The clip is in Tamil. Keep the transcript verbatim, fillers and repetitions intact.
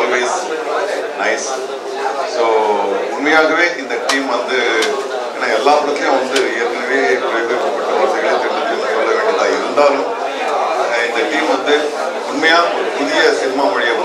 always nice. So உண்மையாகவே இந்த டீம் வந்து ஏன்னா எல்லா படத்துலையும் வந்து ஏற்கனவே பிரயோகப்பட்ட வார்த்தைகளே திரும்ப சொல்ல வேண்டியதாக இருந்தாலும் இந்த டீம் வந்து உண்மையாக ஒரு புதிய சினிமா மொழியை